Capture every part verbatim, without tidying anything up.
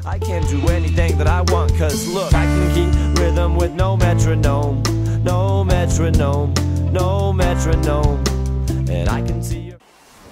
I can do anything that I want, cause look, I can keep rhythm with no metronome, no metronome, no metronome, and I can see your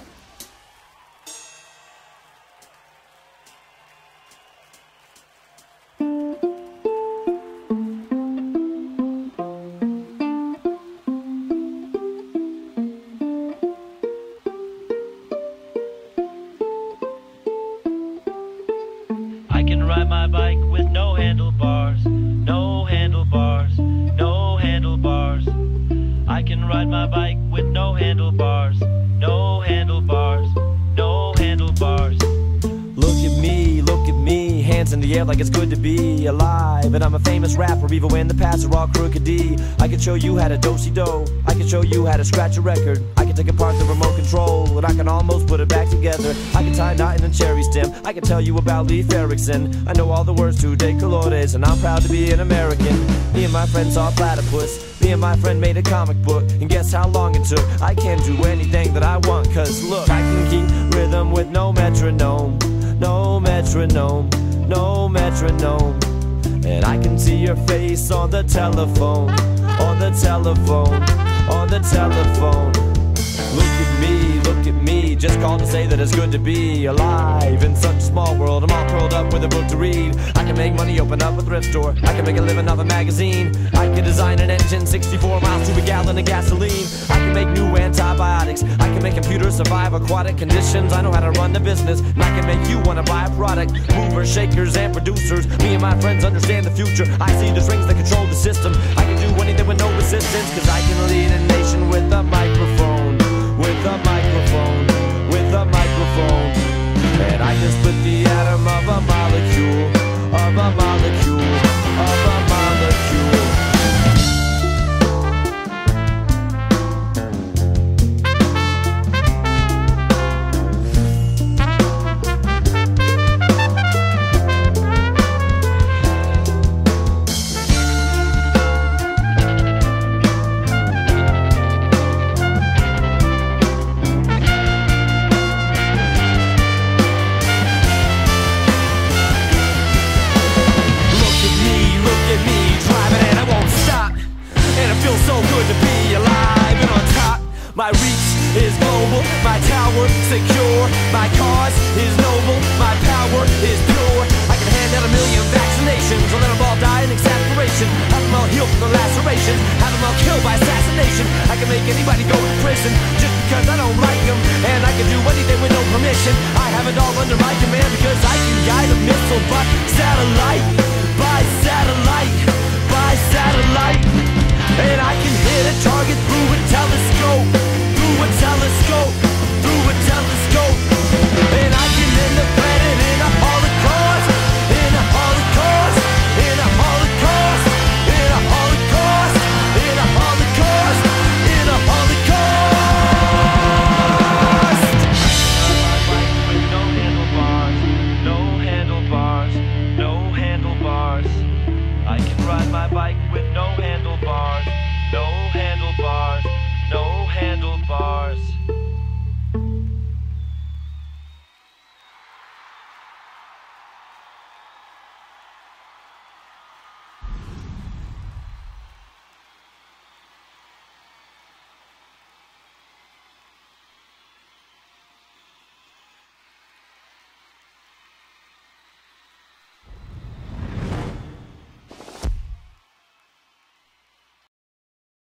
I can ride my bike with no handlebars, no handlebars, no handlebars. I can ride my bike with no handlebars, no handlebars, no handlebars. Look at me, look at me, hands in the air like it's good to be alive. And I'm a famous rapper even when the paths are all crooked D. I can show you how to do-si-do, I can show you how to scratch a record. I can take apart the remote control and I can almost put it back together. I can tie a knot in a cherry stem, I can tell you about Leif Erikson. I know all the words to De Colores and I'm proud to be an American. Me and my friend saw a platypus, me and my friend made a comic book. And guess how long it took? I can do anything that I want, cause look, I can keep rhythm with no metronome, no metronome, no metronome, and I can see your face on the telephone, on the telephone, on the telephone. Look at me, look at me, just called to say that it's good to be alive in such a small world. I'm all curled up with a book to read. I can make money, open up a thrift store. I can make a living off a magazine. I can design an engine, sixty-four miles to a gallon of gasoline. I can make new antibiotics. I can make computers survive aquatic conditions. I know how to run the business, and I can make you want to buy a product. Movers, shakers, and producers. Me and my friends understand the future. I see the strings that control the system. I can do anything with no resistance, cause I can lead a nation with a microphone. With a microphone, with a microphone. And I can split the atom of a molecule, of a molecule, of a molecule. My reach is global, my tower secure, my cause is noble, my power is pure. I can hand out a million vaccinations, or let them all die in exasperation. Have them all heal from the lacerations, have them all killed by assassination. I can make anybody go to prison just because I don't like them, and I can do anything with no permission. I have it all under my command because I can guide a missile by satellite.